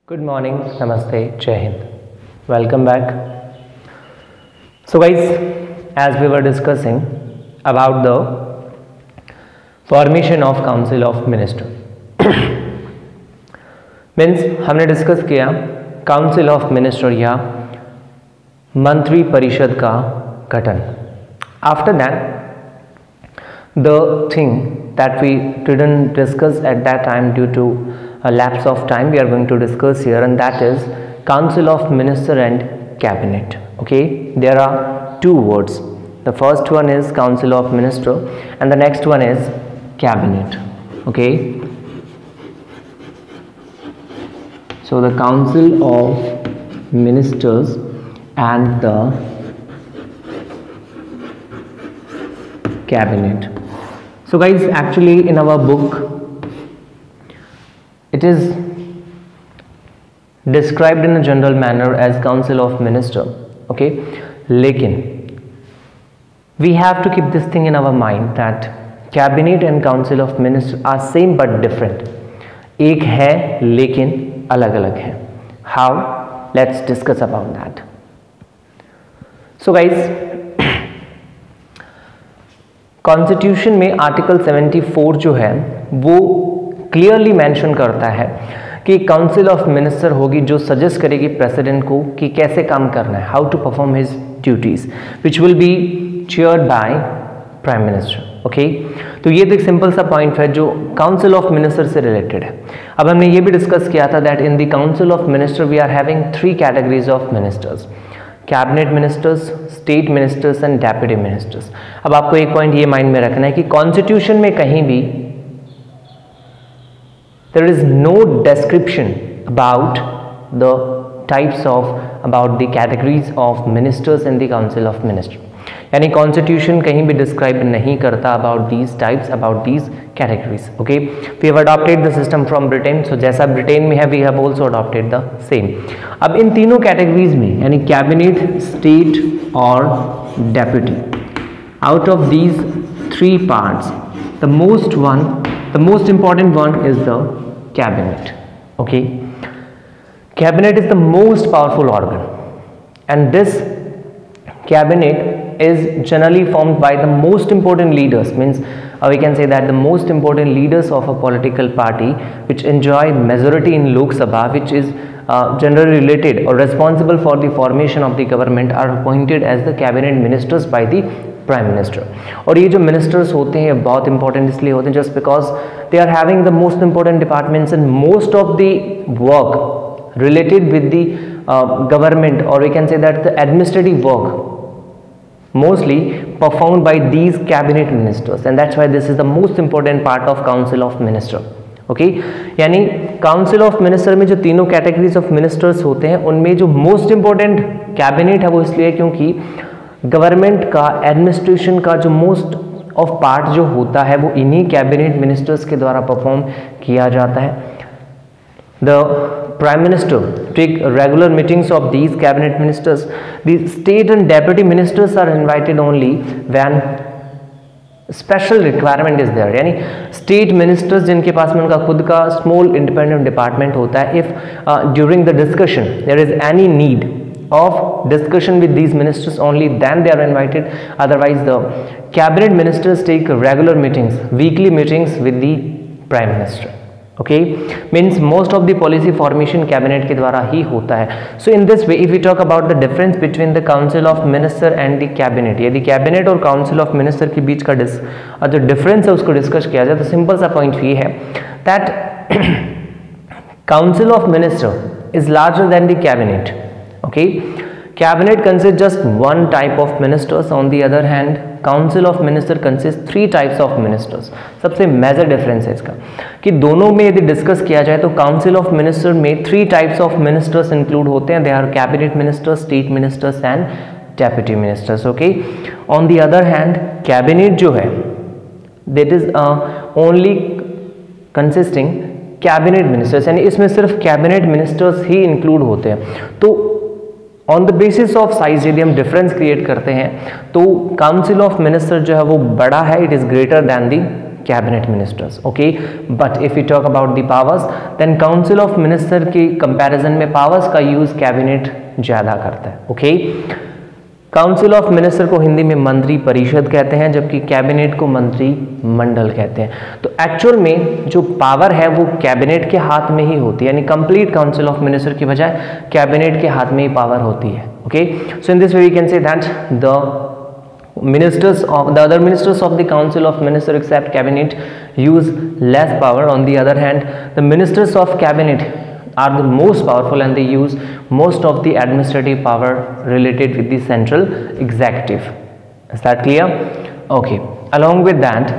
Good morning, Namaste, Jai Hind. Welcome back. So guys, as we were discussing about the formation of Council of Minister, means हमने discuss किया council of minister या मंत्री परिषद का गठन. After that the thing that we didn't discuss at that time due to a lapse of time, we are going to discuss here, and that is Council of Minister and Cabinet. Okay, there are two words. The first one is Council of Minister and the next one is Cabinet. Okay, so the Council of Ministers and the Cabinet. So guys, actually in our book it is described in a general manner as Council of Minister. Okay, lekin we have to keep this thing in our mind that Cabinet and Council of Minister are same but different. एक है लेकिन अलग अलग है. How? Let's discuss about that. So guys, constitution में article 74 जो है वो क्लियरली मेंशन करता है कि काउंसिल ऑफ मिनिस्टर होगी जो सजेस्ट करेगी प्रेसिडेंट को कि कैसे काम करना है, how to perform his duties, which will be chaired by prime minister. Okay, तो ये तो एक सिंपल सा पॉइंट है जो काउंसिल ऑफ मिनिस्टर से रिलेटेड है. अब हमने ये भी डिस्कस किया था that in the council of minister we are having 3 categories of ministers: cabinet ministers, state ministers and deputy ministers. अब आपको एक पॉइंट ये माइंड में रखना है कि कॉन्स्टिट्यूशन में कहीं भी there is no description about the types of about the categories of ministers in the council of minister. यानी कॉन्स्टिट्यूशन कहीं भी डिस्क्राइब नहीं करता about these types, about these categories. Okay, we have adopted the system from Britain. So जैसा Britain में है we have also adopted the same. अब इन तीनों कैटेगरीज में यानी कैबिनेट, स्टेट और deputy, out of these 3 parts the most important one is the cabinet. Okay, cabinet is the most powerful organ and this cabinet is generally formed by the most important leaders, means we can say that the most important leaders of a political party which enjoy majority in Lok Sabha, which is generally related or responsible for the formation of the government, are appointed as the cabinet ministers by the prime minister. और ये जो ministers होते हैं बहुत important इसलिए होते हैं just because they are having the most important departments and most of the work related with the government, or we can say that the administrative work mostly performed by these cabinet ministers, and that's why this is the most important part of council of minister. Okay, यानी council of minister में जो तीनों categories of ministers होते हैं उनमें जो most important cabinet है वो इसलिए क्योंकि गवर्नमेंट का एडमिनिस्ट्रेशन का जो मोस्ट ऑफ पार्ट जो होता है वो इन्हीं कैबिनेट मिनिस्टर्स के द्वारा परफॉर्म किया जाता है. The Prime Minister take regular meetings of these cabinet ministers. The state and deputy ministers are invited only when special requirement is there. यानी state ministers जिनके पास में उनका खुद का small independent department होता है, if during the discussion there is any need of discussion with these ministers only then they are invited. Otherwise the cabinet ministers take regular meetings, weekly meetings with the Prime Minister. Okay, means most of the policy formation cabinet के द्वारा ही होता है. So in this way if we talk about the difference between the council of minister and the cabinet, यदि cabinet और council of minister के बीच का जो difference है उसको डिस्कस किया जाए तो सिंपल सा पॉइंट ये है that council of minister is larger than the cabinet. Okay, cabinet consists just one type of ministers, on the other hand council of minister consists 3 types of ministers. सबसे major difference है इसका कि दोनों में यदि discuss किया जाए तो काउंसिल ऑफ मिनिस्टर में 3 टाइप्स ऑफ मिनिस्टर्स इंक्लूड होते हैं. They are cabinet ministers, state ministers and deputy ministers. Okay, on the other hand cabinet जो है that is only consisting cabinet ministers, यानी इसमें सिर्फ कैबिनेट मिनिस्टर्स ही इंक्लूड होते हैं. तो on the basis of size यदि हम डिफरेंस क्रिएट करते हैं तो काउंसिल ऑफ मिनिस्टर जो है वो बड़ा है, it is greater than the cabinet ministers. Okay, but if you talk about the powers, then council of minister के कंपैरिजन में पावर्स का यूज कैबिनेट ज्यादा करता है. ओके, काउंसिल ऑफ मिनिस्टर को हिंदी में मंत्री परिषद कहते हैं, जबकि कैबिनेट को मंत्री मंडल कहते हैं. तो एक्चुअल में जो पावर है वो कैबिनेट के हाथ में ही होती है, यानी कंप्लीट काउंसिल ऑफ मिनिस्टर की बजाय कैबिनेट के हाथ में ही पावर होती है. Okay, so in this way we can say that the ministers of the other ministers of the council of minister except cabinet use less power. On the other hand, the ministers of cabinet are the most powerful and they use most of the administrative power related with the central executive. Is that clear? Okay, along with that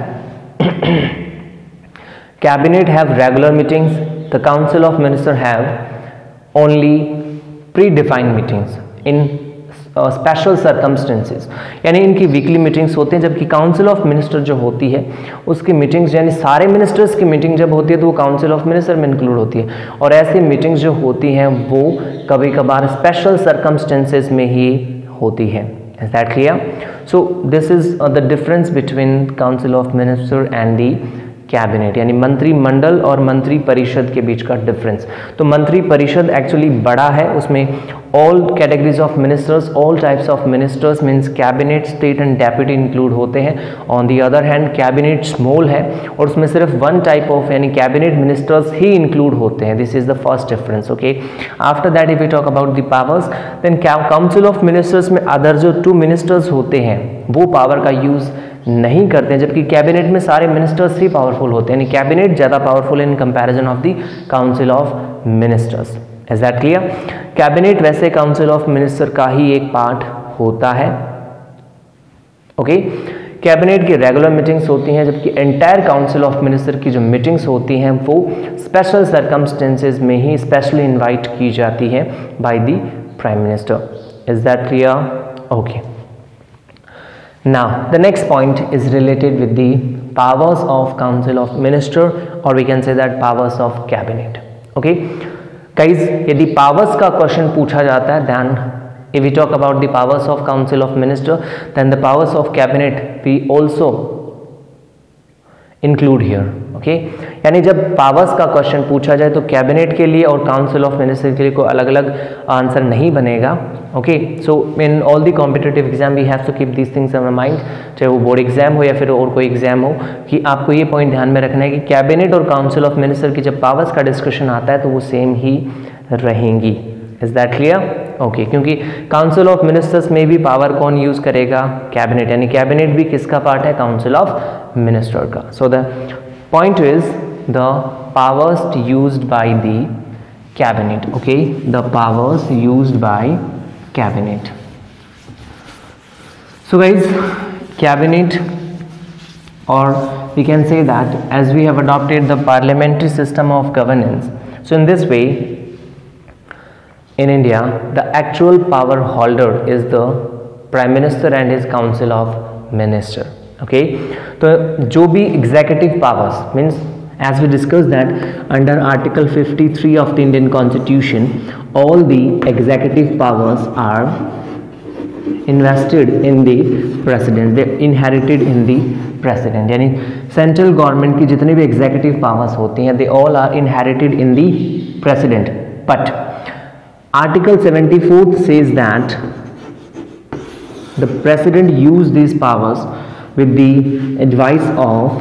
cabinet have regular meetings, the council of minister have only predefined meetings in special circumstances, यानी इनकी weekly meetings होते हैं, जबकि council of minister जो होती है उसकी meetings यानी सारे मिनिस्टर्स की मीटिंग जब होती है तो वो काउंसिल ऑफ मिनिस्टर में इंक्लूड होती है, और ऐसी मीटिंग्स जो होती हैं वो कभी कभार स्पेशल सर्कमस्टेंसेस में ही होती है. Is that clear? So this is the difference between council of minister and the cabinet, यानी मंत्रिमंडल और मंत्री परिषद के बीच का डिफरेंस. तो मंत्री परिषद एक्चुअली बड़ा है, उसमें all categories of ministers, all types of ministers means cabinet, state and deputy include होते हैं. On the other hand cabinet small है और उसमें सिर्फ वन टाइप ऑफ यानी कैबिनेट मिनिस्टर्स ही इंक्लूड होते हैं. This is the first difference. Okay, after that if we talk about the powers, then council of ministers में अदर जो 2 मिनिस्टर्स होते हैं वो पावर का यूज नहीं करते हैं, जबकि कैबिनेट में सारे मिनिस्टर्स ही पावरफुल होते हैं, यानी कैबिनेट ज्यादा powerful in comparison of the council of ministers. Is that clear? Cabinet वैसे काउंसिल ऑफ मिनिस्टर का ही एक पार्ट होता है. ओके, कैबिनेट की रेगुलर मीटिंग्स होती हैं, जबकि एंटायर काउंसिल ऑफ मिनिस्टर की जो मीटिंग्स होती हैं वो स्पेशल सर्कमस्टेंसेज में ही स्पेशली इन्वाइट की जाती है by the prime minister. Is that clear? Okay, now the next point is related with the powers of council of minister, or we can say that powers of cabinet. Okay guys, यदि powers का question पूछा जाता है, then if we talk about the powers of council of minister, then the powers of cabinet we also include here. Okay, यानी जब powers का question पूछा जाए तो कैबिनेट के लिए और काउंसिल ऑफ मिनिस्टर के लिए कोई अलग अलग आंसर नहीं बनेगा. Okay, so in all the competitive exam we have to keep these things in mind, चाहे वो बोर्ड एग्जाम हो या फिर और कोई एग्जाम हो, कि आपको ये पॉइंट ध्यान में रखना है कि कैबिनेट और काउंसिल ऑफ मिनिस्टर की जब पावर्स का डिस्कशन आता है तो वो सेम ही रहेंगी. Is that clear? ओके, क्योंकि काउंसिल ऑफ मिनिस्टर्स में भी पावर कौन यूज करेगा? कैबिनेट, यानी कैबिनेट भी किसका पार्ट है? काउंसिल ऑफ मिनिस्टर का. So the point is the powers used by the cabinet. Okay, the powers used by cabinet. So guys, cabinet, or we can say that as we have adopted the parliamentary system of governance, so in this way in India the actual power holder is the prime minister and his council of minister. Okay, तो जो भी executive powers means as we discuss that under article 53 of the Indian constitution all the executive powers are invested in the president, they inherited in the president, यानी central government की जितनी भी executive powers होती हैं they all are inherited in the president. But article 74 says that the president use these powers with the advice of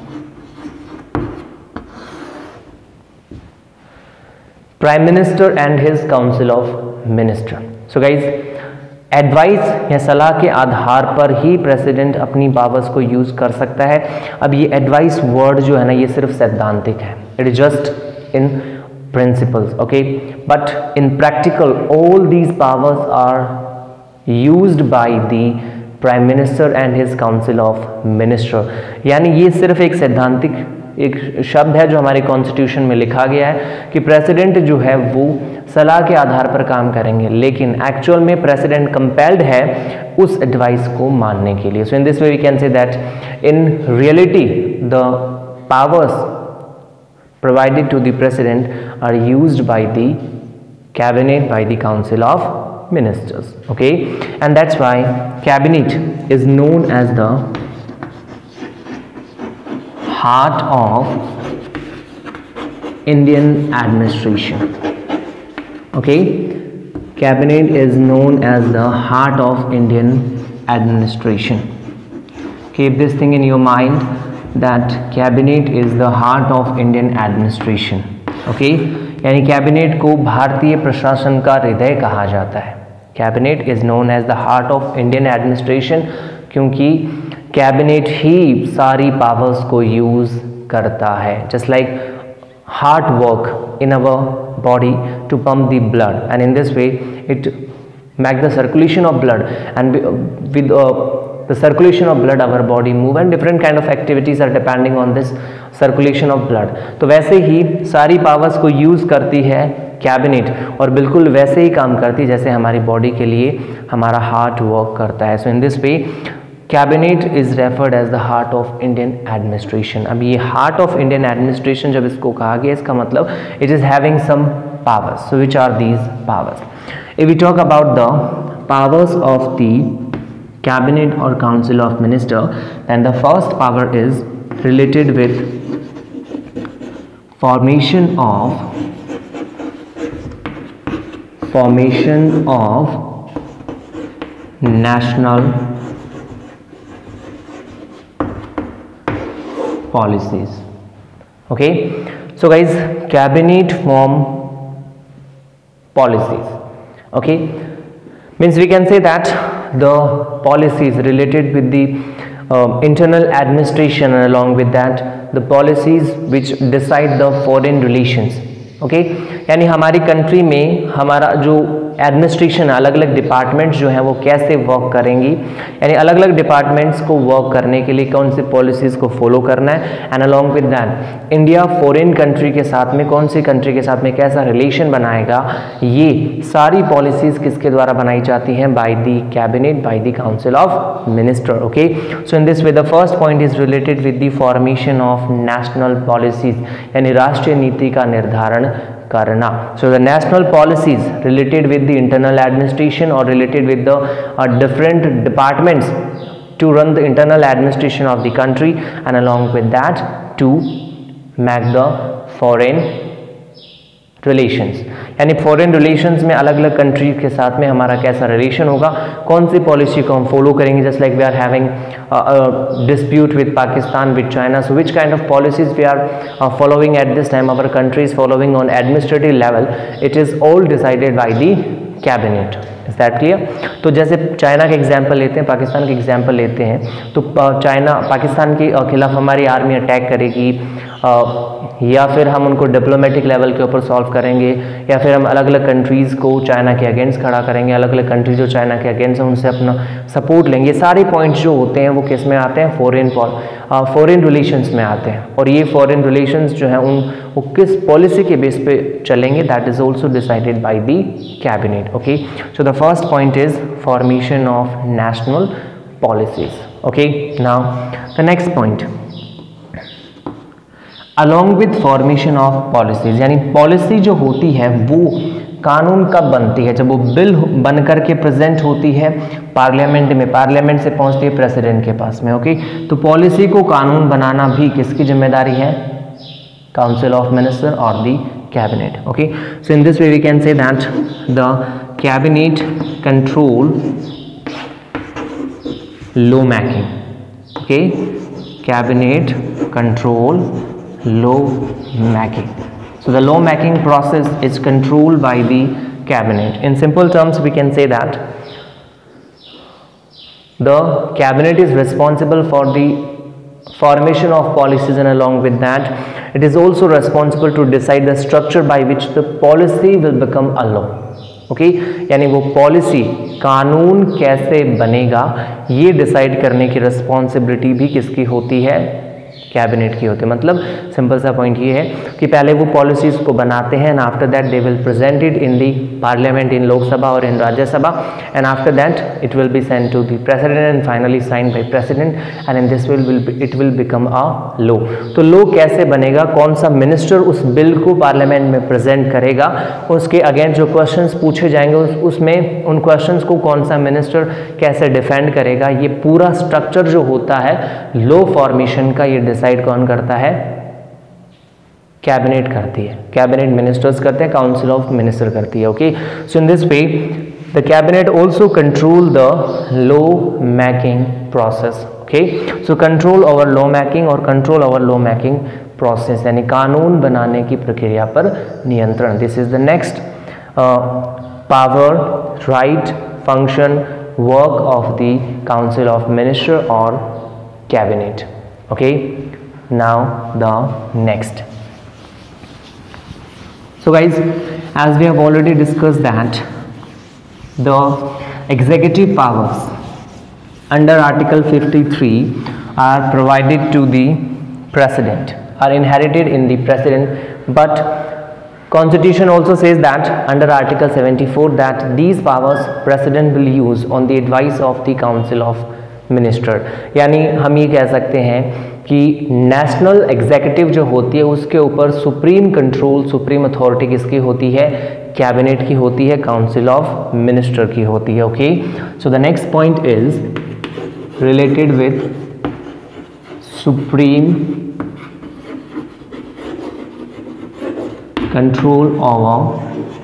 prime minister and his council of minister. So guys, advice या सलाह के आधार पर ही president अपनी powers को use कर सकता है. अब ये एडवाइस वर्ड जो है ना ये सिर्फ सैद्धांतिक है, it is just in principles. Okay, but in practical all these powers are used by the prime minister and his council of minister. यानी ये सिर्फ एक सैद्धांतिक एक शब्द है जो हमारे कॉन्स्टिट्यूशन में लिखा गया है कि प्रेसिडेंट जो है वो सलाह के आधार पर काम करेंगे, लेकिन एक्चुअल में प्रेसिडेंट कंपेल्ड है उस एडवाइस को मानने के लिए. So in this way we can say that in reality the powers provided to the president are used by the cabinet, by the council of ministers. Okay, and that's why cabinet is known as the heart of Indian administration. Okay, cabinet is known as the heart of Indian administration. Keep this thing in your mind that cabinet is the heart of Indian administration. Okay, यानी cabinet को भारतीय प्रशासन का हृदय कहा जाता है. Cabinet is known as the heart of Indian administration, क्योंकि कैबिनेट ही सारी पावर्स को यूज करता है. Just like heart work in our body to pump the blood, and in this way it make the circulation of blood, and with the circulation of blood our body move, and different kind of activities are depending on this circulation of blood. तो वैसे ही सारी powers को use करती है cabinet, और बिल्कुल वैसे ही काम करती है जैसे हमारी बॉडी के लिए हमारा हार्ट वर्क करता है. So in this way cabinet is referred as the heart of Indian administration. अब ये हार्ट ऑफ इंडियन एडमिनिस्ट्रेशन जब इसको कहा गया, इसका मतलब it is having some powers. So which are these powers? If we talk about the powers of the cabinet or council of minister, then the first power is related with formation of national policies. Okay, so guys, cabinet form policies. Okay, means we can say that the policies related with the internal administration, and along with that the policies which decide the foreign relations. Okay, यानी हमारी country में हमारा जो administration, अलग अलग departments जो हैं वो कैसे वर्क करेंगी, यानी अलग अलग डिपार्टमेंट्स को वर्क करने के लिए कौन से पॉलिसीज़ को फॉलो करना है, and along with that India foreign country के साथ में कौन सी कंट्री के साथ में कैसा रिलेशन बनाएगा, ये सारी पॉलिसीज़ किसके द्वारा बनाई जाती हैं? By the cabinet, by the council of minister. Okay, so in this way the first point is related with the formation of national policies, यानी राष्ट्रीय नीति का निर्धारण करना. So the national policies related with the internal administration or related with the different departments to run the internal administration of the country, and along with that to make the foreign relations. यानी foreign relations में अलग अलग country के साथ में हमारा कैसा relation होगा, कौन सी पॉलिसी को हम फॉलो करेंगे. Just like we are having dispute with Pakistan, with China, so which kind of policies we are following at this time, our country is following on administrative level, it is all decided by the cabinet. Is that clear? तो जैसे China के example लेते हैं, पाकिस्तान के example लेते हैं, तो China Pakistan के खिलाफ हमारी आर्मी अटैक करेगी, या फिर हम उनको डिप्लोमेटिक लेवल के ऊपर सॉल्व करेंगे, या फिर हम अलग अलग कंट्रीज़ को चाइना के अगेंस्ट खड़ा करेंगे, अलग अलग कंट्रीज जो चाइना के अगेंस्ट हैं उनसे अपना सपोर्ट लेंगे. सारे पॉइंट्स जो होते हैं वो किस में आते हैं? फॉरेन रिलेशंस में आते हैं. और ये फॉरेन रिलेशंस जो हैं वो किस पॉलिसी के बेस पे चलेंगे, that is also decided by the cabinet. Okay, so the first point is formation of national policies. Okay, now the next point, along with formation of policies, यानी policy जो होती है वो कानून कब बनती है? जब वो बिल बन करके प्रेजेंट होती है पार्लियामेंट में, पार्लियामेंट से पहुंचती है प्रेसिडेंट के पास में. ओके, तो पॉलिसी को कानून बनाना भी किसकी जिम्मेदारी है? काउंसिल ऑफ मिनिस्टर और the cabinet. Okay, so in this way we can say that the cabinet control law making. Okay, cabinet control law making. So the law making process is controlled by the cabinet. In simple terms we can say that the cabinet is responsible for the formation of policies, and along with that it is also responsible to decide the structure by which the policy will become a law. Okay, यानी वो policy, कानून कैसे बनेगा, ये decide करने की responsibility भी किसकी होती है? कैबिनेट की होती है. मतलब सिंपल सा पॉइंट ये है कि पहले वो पॉलिसीज़ को बनाते हैं, and after that they will present it in the parliament, इन लोकसभा और इन Rajya Sabha, and after that it will be send to the president and finally signed by president, and in this it will become a law. तो law कैसे बनेगा? कौन सा minister उस bill को parliament में present करेगा, उसके अगेंस्ट जो क्वेश्चंस पूछे जाएंगे उसमें उन क्वेश्चंस को कौन सा मिनिस्टर कैसे डिफेंड करेगा, ये पूरा स्ट्रक्चर जो होता है लॉ फॉर्मेशन का, ये डिसाइड कौन करता है? कैबिनेट करती है, कैबिनेट मिनिस्टर्स करते हैं, काउंसिल ऑफ मिनिस्टर करती है. Okay, so in this way the cabinet also control the law making process. Okay, so control over law making और control over law making process यानी कानून बनाने की प्रक्रिया पर नियंत्रण. This is the next power, right, function, work of the council of minister और cabinet. Okay, now the next. So guys, as we have already discussed that the executive powers under Article 53 are provided to the President, are inherited in the President, but Constitution also says that under Article 74 that these powers President will use on the advice of the Council of Minister. यानी हम ये कह सकते हैं कि national executive जो होती है उसके ऊपर सुप्रीम कंट्रोल, सुप्रीम अथॉरिटी किसकी होती है? कैबिनेट की होती है, काउंसिल ऑफ मिनिस्टर की होती है. Okay, so the next point is related with supreme control over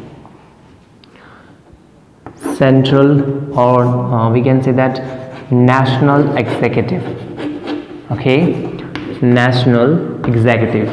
central और we can say that national executive. Okay, national executive.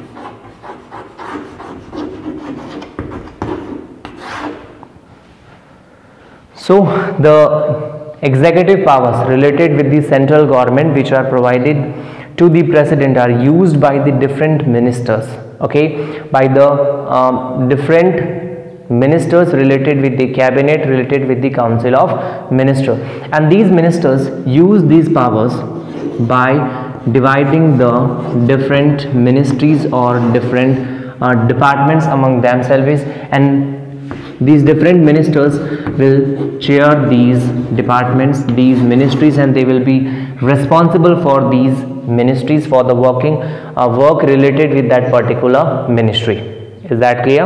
So the executive powers related with the central government which are provided to the president are used by the different ministers. Okay, by the different ministers related with the cabinet, related with the council of minister, and these ministers use these powers by dividing the different ministries or different departments among themselves, and these different ministers will chair these departments, these ministries, and they will be responsible for these ministries for the work related with that particular ministry. Is that clear?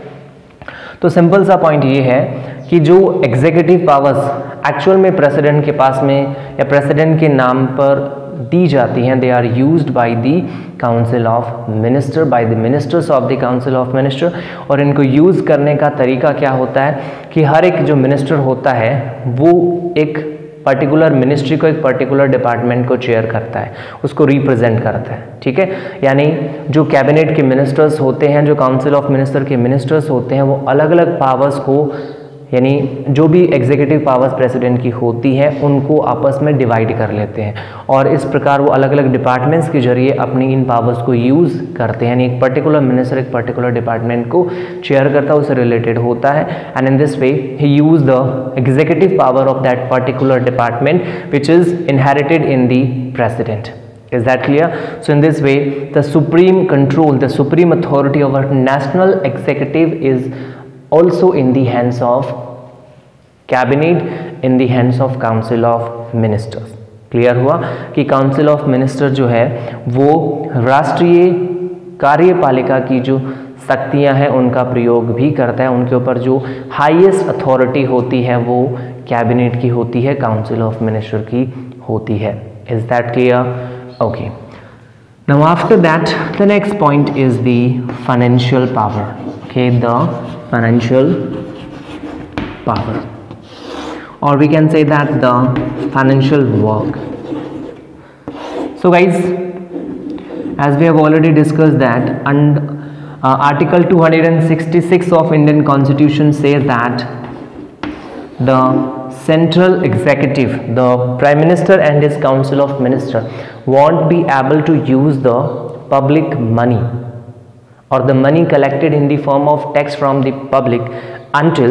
तो simple सा point ये है कि जो executive powers actual में president के पास में या प्रेसिडेंट के नाम पर दी जाती हैं, they are used by the council of minister, by the ministers of the council of minister. और इनको यूज़ करने का तरीका क्या होता है कि हर एक जो मिनिस्टर होता है वो एक पर्टिकुलर मिनिस्ट्री को, एक पर्टिकुलर डिपार्टमेंट को चेयर करता है, उसको रिप्रेजेंट करता है. ठीक है, यानी जो कैबिनेट के मिनिस्टर्स होते हैं, जो काउंसिल ऑफ मिनिस्टर के मिनिस्टर्स होते हैं, वो अलग अलग पावर्स को, यानी जो भी एग्जीक्यूटिव पावर्स प्रेसिडेंट की होती हैं उनको आपस में डिवाइड कर लेते हैं और इस प्रकार वो अलग अलग डिपार्टमेंट्स के जरिए अपनी इन पावर्स को यूज़ करते हैं. यानी एक पर्टिकुलर मिनिस्टर एक पर्टिकुलर डिपार्टमेंट को चेयर करता है, उससे रिलेटेड होता है, and in this way he use the executive power of that particular department which is inherited in the president. Is that clear? So in this way the supreme control, the supreme authority over national executive is also in the hands of cabinet, in the hands of council of ministers. Clear हुआ कि council of minister जो है वो राष्ट्रीय कार्यपालिका की जो शक्तियां हैं उनका प्रयोग भी करता है. उनके ऊपर जो हाईएस्ट अथॉरिटी होती है वो कैबिनेट की होती है, काउंसिल ऑफ मिनिस्टर की होती है. Is that clear? Okay, now after that the next point is the financial power. Okay, the financial power, or we can say that the financial work. So guys, as we have already discussed that, and Article 266 of Indian Constitution says that the central executive, the prime minister and his council of minister won't be able to use the public money or the money collected in the form of tax from the public until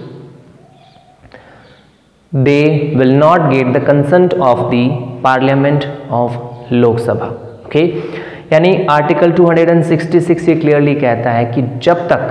they will not get the consent of the parliament of Lok Sabha. Okay, यानी article 266 ये clearly कहता है कि जब तक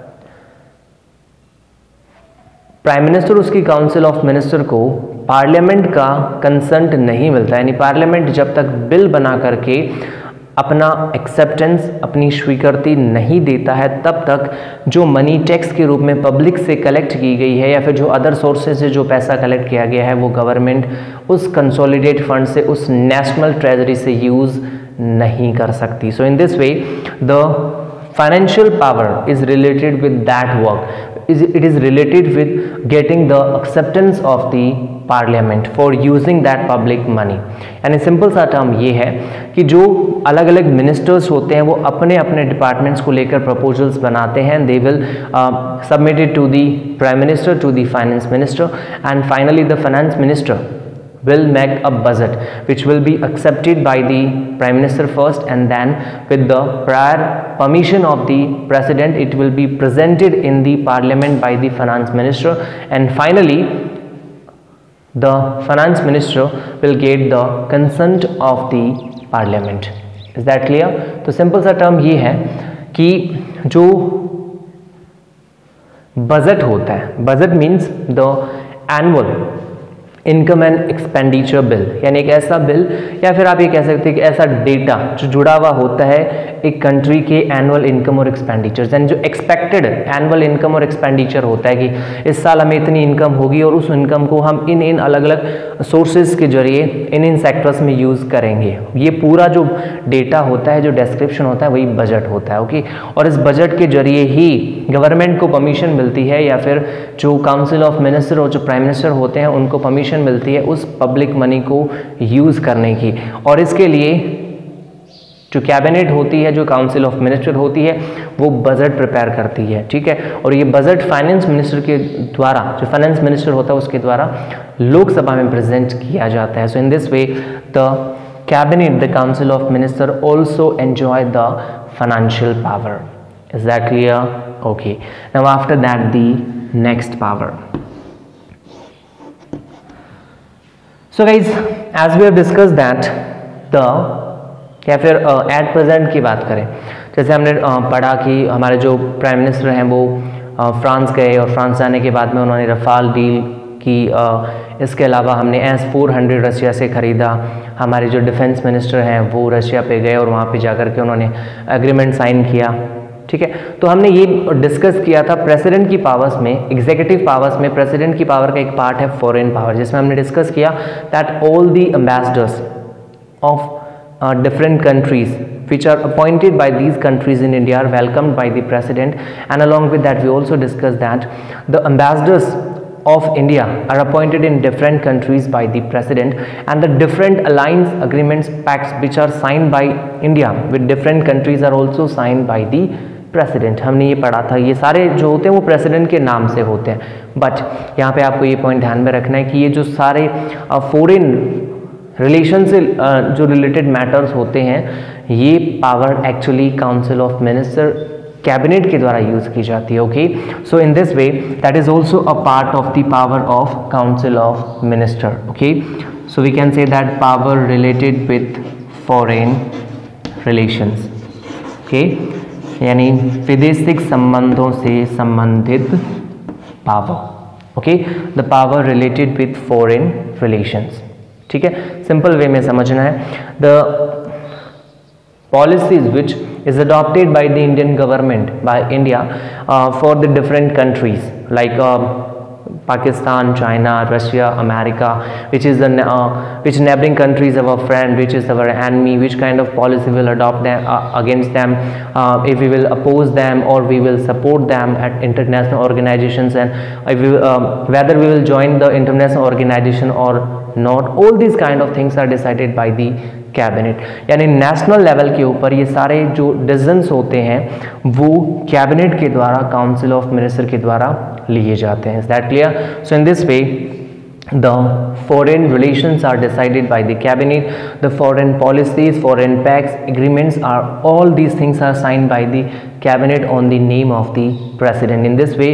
prime minister उसकी council of minister को parliament का कंसेंट नहीं मिलता, यानी पार्लियामेंट जब तक बिल बना करके अपना एक्सेप्टेंस, अपनी स्वीकृति नहीं देता है, तब तक जो मनी टैक्स के रूप में पब्लिक से कलेक्ट की गई है या फिर जो अदर सोर्सेज से जो पैसा कलेक्ट किया गया है वो गवर्नमेंट उस कंसोलिडेट फंड से, उस नेशनल ट्रेजरी से यूज़ नहीं कर सकती. So in this way the financial power is related with that work. It is related with getting the acceptance of the parliament for using that public money. यानी simple सा term ये है कि जो अलग अलग मिनिस्टर्स होते हैं वो अपने अपने डिपार्टमेंट्स को लेकर प्रपोजल्स बनाते हैं. They will submit it to the prime minister, to the finance minister, and finally the finance minister will make a budget which will be accepted by the prime minister first, and then with the prior permission of the president it will be presented in the parliament by the finance minister, and finally the finance minister will get the consent of the parliament. Is that clear? तो simple सा term ये है कि जो budget होता है, budget means the annual income and expenditure bill, यानी एक ऐसा बिल या फिर आप ये कह सकते हैं कि ऐसा डेटा जो जुड़ा हुआ होता है एक कंट्री के एनुअल इनकम और एक्सपेंडिचर, यानी जो एक्सपेक्टेड एनुअल इनकम और एक्सपेंडिचर होता है कि इस साल हमें इतनी इनकम होगी और उस इनकम को हम इन अलग अलग सोर्सेज के जरिए इन सेक्टर्स में यूज़ करेंगे. ये पूरा जो डेटा होता है, जो डिस्क्रिप्शन होता है, वही बजट होता है. ओके, और इस बजट के जरिए ही गवर्नमेंट को परमिशन मिलती है या फिर जो काउंसिल ऑफ मिनिस्टर और जो प्राइम मिनिस्टर होते हैं उनको परमिशन मिलती है उस पब्लिक मनी को यूज करने की. और इसके लिए जो कैबिनेट होती है, जो काउंसिल ऑफ मिनिस्टर होती है, वो बजट प्रिपेयर करती है. ठीक है, और ये बजट फाइनेंस मिनिस्टर के द्वारा, जो फाइनेंस मिनिस्टर होता है उसके द्वारा लोकसभा में प्रेजेंट किया जाता है. So in this way the cabinet, the council of minister also enjoy the financial power. Is that clear? Okay, now after that the next power. So guys, as we have discussed that the या फिर at present की बात करें, जैसे हमने पढ़ा कि हमारे जो प्राइम मिनिस्टर हैं वो फ्रांस गए और फ्रांस जाने के बाद में उन्होंने रफाल डील की. इसके अलावा हमने S-400 रशिया से ख़रीदा. हमारे जो डिफेंस मिनिस्टर हैं वो रशिया पे गए और वहाँ पे जाकर के उन्होंने एग्रीमेंट साइन किया. ठीक है, तो हमने ये डिस्कस किया था प्रेसिडेंट की पावर्स में, एग्जीक्यूटिव पावर्स में प्रेसिडेंट की पावर का एक पार्ट है फॉरेन पावर, जिसमें हमने डिस्कस किया that all the ambassadors of different countries which are appointed by these countries in India are welcomed by the president, and along with that we also discussed that the ambassadors of India are appointed in different countries by the president, and the different alliance agreements, pacts which are signed by India with different countries are also signed by the president. हमने ये पढ़ा था, ये सारे जो होते हैं वो प्रेसिडेंट के नाम से होते हैं. बट यहाँ पे आपको ये पॉइंट ध्यान में रखना है कि ये जो सारे फॉरेन रिलेशन से जो रिलेटेड मैटर्स होते हैं, ये power actually council of minister, cabinet के द्वारा यूज की जाती है. Okay, so in this way that is also a part of the power of council of minister. Okay, so we can say that power related with foreign relations. Okay, यानी विदेशिक संबंधों से संबंधित power. Okay, the power related with foreign relations. ठीक है, simple way में समझना है. The policies which is adopted by the Indian government, by India, for the different countries like Pakistan, China, Russia, America, which is which neighboring countries are our friend, which is our enemy, which kind of policy will adopt them against them, if we will oppose them or we will support them at international organizations, and if we, whether we will join the international organization or not. All these kind of things are decided by the cabinet. यानी national level के ऊपर ये सारे जो decisions होते हैं वो cabinet के द्वारा, काउंसिल ऑफ मिनिस्टर के द्वारा लिए जाते हैं. Is that clear? So in this way the foreign relations are decided by the cabinet, the foreign policies, foreign pacts, agreements, are all these things are signed by the cabinet on the name of the president. In this way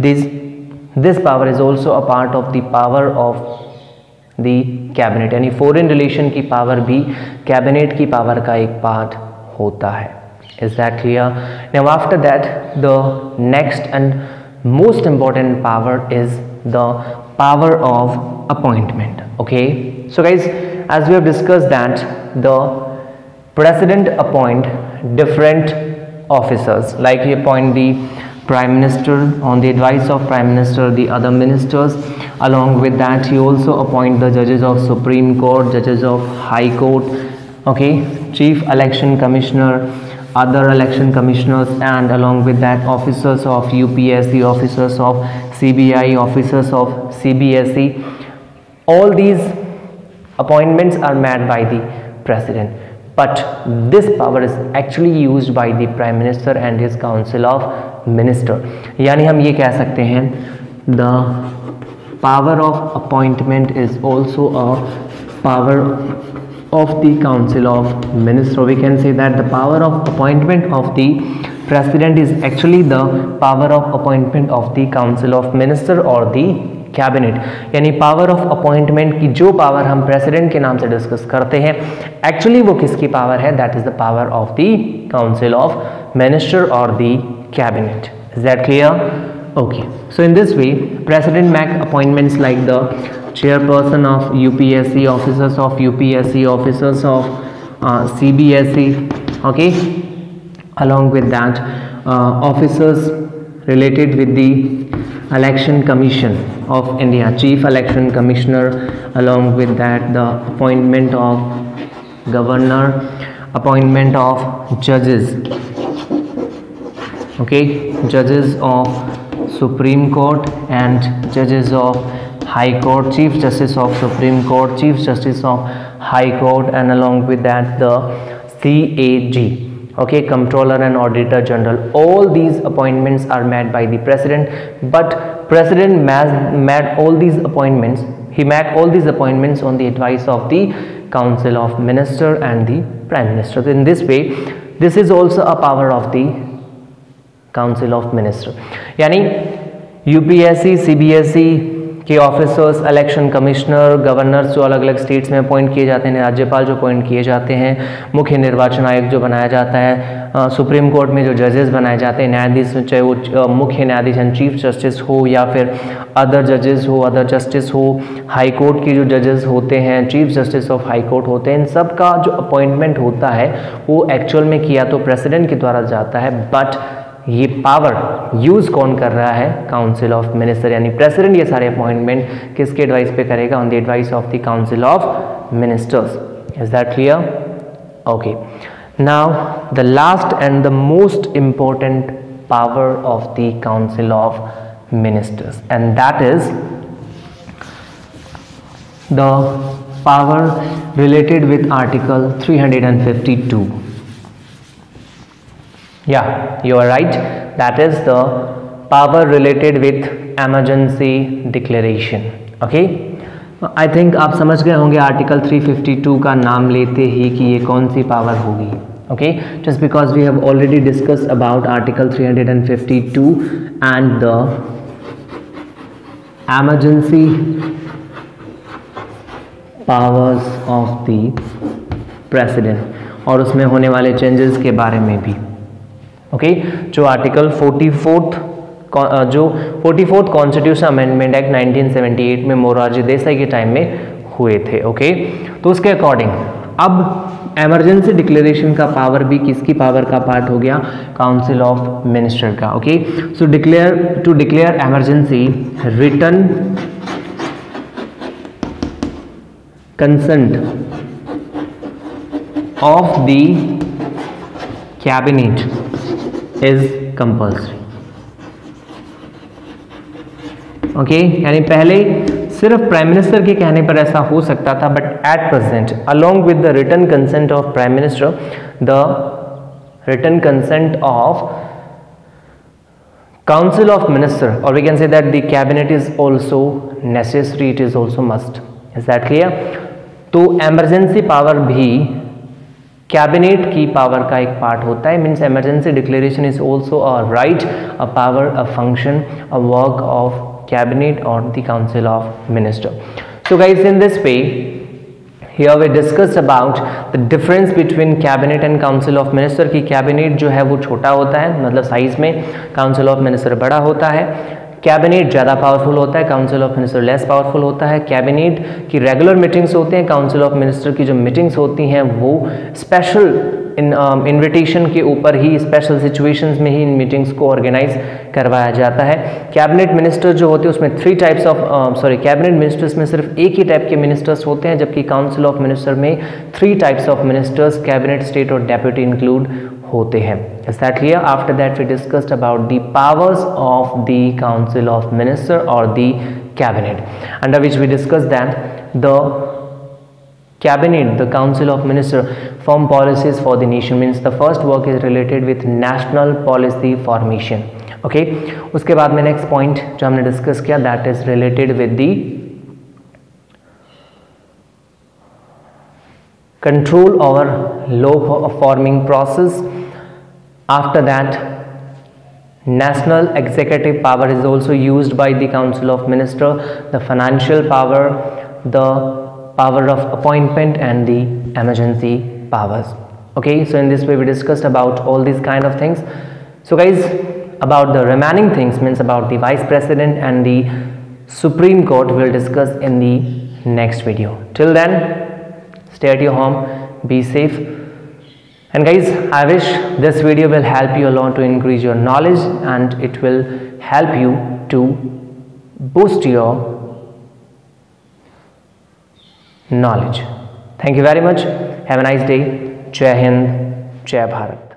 this power is also a part of the power of the cabinet. यानी foreign relation की power भी cabinet की power का एक part होता है. Is that clear? Now after that the next and most important power is the power of appointment. Okay, so guys, as we have discussed that the president appoint different officers, like he appoint the Prime Minister on the advice of Prime Minister, the other ministers. Along with that, he also appoint the judges of Supreme Court, judges of High Court. Okay, chief election commissioner, other election commissioners, and along with that officers of UPSC, officers of CBI, officers of CBSE. All these appointments are made by the president, but this power is actually used by the prime minister and his council of minister. यानी हम ये कह सकते हैं the power of appointment is also a power of the council of minister. We can say that the power of appointment of the president is actually the power of appointment of the council of minister or the cabinet. यानी power of appointment की जो power हम president के नाम से discuss करते हैं, actually वो किसकी पावर है? That is the power of the council of minister और the cabinet. Is that clear? Okay, so in this way president make appointments like the chairperson of UPSC, officers of UPSC, officers of CBSE, okay, along with that officers related with the election commission of India, chief election commissioner, along with that the appointment of governor, appointment of judges, okay, judges of Supreme Court and judges of High Court, Chief Justice of Supreme Court, Chief Justice of High Court, and along with that the CAG, okay, Comptroller and Auditor General. All these appointments are made by the president, but president made all these appointments. He made all these appointments on the advice of the council of minister and the prime minister. In this way, this is also a power of the council of minister. यानी UPSC, CBSE के officers, election commissioner, governors जो अलग अलग states में appoint किए जाते हैं, राज्यपाल जो अपॉइंट किए जाते हैं, मुख्य निर्वाचन आयोग जो बनाया जाता है, सुप्रीम कोर्ट में जो जजेस बनाए जाते हैं, न्यायाधीश, चाहे वो मुख्य न्यायाधीश एंड चीफ जस्टिस हो या फिर अदर जजेस हो, अदर जस्टिस हो, हाई कोर्ट के जो जजेस होते हैं, chief justice of high court होते हैं, इन सब का जो अपॉइंटमेंट होता है वो एक्चुअल में किया तो प्रेसिडेंट के द्वारा जाता है, बट ये पावर यूज कौन कर रहा है? Council of minister. यानी प्रेसिडेंट ये सारे अपॉइंटमेंट किसके एडवाइस पे करेगा? On the advice of the council of ministers. Is that clear? Okay, now the last and the most important power of the council of ministers, and that is the power related with article 352. Yeah, you are right. That is the power related with emergency declaration. Okay, I think आप समझ गए होंगे article 352 का नाम लेते ही कि ये कौन सी पावर होगी. Okay, just because we have already discussed about article 352 and the emergency powers of the president और उसमें होने वाले चेंजेस के बारे में भी. ओके, जो article 44th constitution amendment act 1978 में मोरारजी देसाई के टाइम में हुए थे. ओके, तो उसके अकॉर्डिंग अब इमरजेंसी डिक्लेरेशन का पावर भी किसकी पावर का पार्ट हो गया? काउंसिल ऑफ मिनिस्टर का. Okay, so to declare emergency, written consent of the cabinet is compulsory. Okay, यानी पहले सिर्फ प्राइम मिनिस्टर के कहने पर ऐसा हो सकता था, but at present along with the written consent of prime minister, the written consent of council of minister, और we can say that the cabinet is also necessary, it is also must. Is that clear? तो emergency power भी cabinet की power का एक part होता है. Means emergency declaration is also a right, a power, a function, a work of cabinet और the council of minister. So guys, in this way here we discussed about the difference between cabinet and council of minister. की cabinet जो है वो छोटा होता है, मतलब size में, काउंसिल ऑफ मिनिस्टर बड़ा होता है. कैबिनेट ज़्यादा पावरफुल होता है, council of minister less powerful होता है. कैबिनेट की रेगुलर मीटिंग्स होते हैं, काउंसिल ऑफ मिनिस्टर की जो मीटिंग्स होती हैं वो स्पेशल इनविटेशन के ऊपर ही, स्पेशल सिचुएशंस में ही इन मीटिंग्स को ऑर्गेनाइज करवाया जाता है। कैबिनेट मिनिस्टर जो होते हैं उसमें कैबिनेट मिनिस्टर्स में सिर्फ एक ही टाइप के मिनिस्टर्स होते हैं, जबकि काउंसिल ऑफ मिनिस्टर में 3 types of ministers, cabinet, state और डेप्यूटी इंक्लूड होते हैं। Is that clear? After that we discussed about the powers of the council of minister or the cabinet, under which we discussed that the cabinet, the council of minister form policies for the nation, means the first work is related with national policy formation. Okay, उसके बाद में next point जो हमने discuss किया, that is related with the control over law forming process. After that, national executive power is also used by the council of minister, the financial power, the power of appointment and the emergency powers. Okay, so in this way we discussed about all these kind of things. So guys, about the remaining things, means about the vice president and the Supreme Court, we will discuss in the next video. Till then, stay at your home, be safe. And guys, I wish this video will help you a lot to increase your knowledge, and it will help you to boost your knowledge. Thank you very much. Have a nice day. Jai Hind, Jai Bharat.